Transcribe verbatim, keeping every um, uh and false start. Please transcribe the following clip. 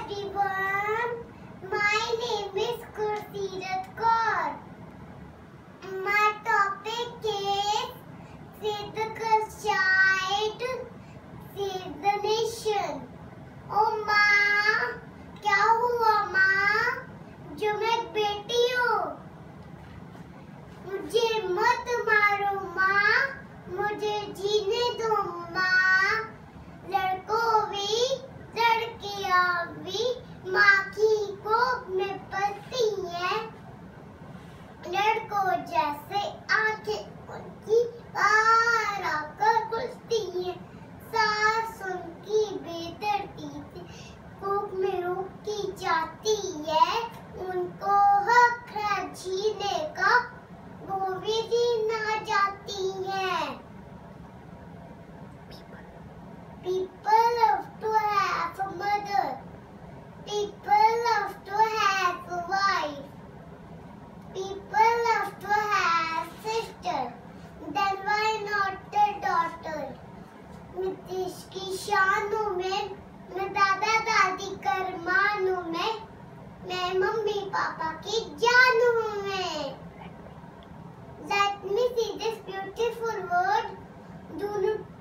everyone. My name is Gurseerat Kaur. My topic is Save the Girl's Child, Save the Nation. ओ माँ, क्या हुआ माँ? जो मैं एक बेटी हूँ, मुझे मत मारो माँ, मुझे जीने दो माँ। लड़कों भी लड़कियाँ भी माँ की कोख में पलती है। लड़कों जैसे आंखें उनकी बाहर आकर खुलती है। सास उनकी बेदर्दी से कोख में रोकी जाती है। उनको हक है जीने का, वो भी जीना चाहती है। People love to have a mother. People love to have a wife. People love to have sister. Then why not a daughter? मैं देश की शानों में, मैं दादा दादी के अरमानों में, मैं मम्मी पापा की जानों में। Let me see this beautiful world. Do not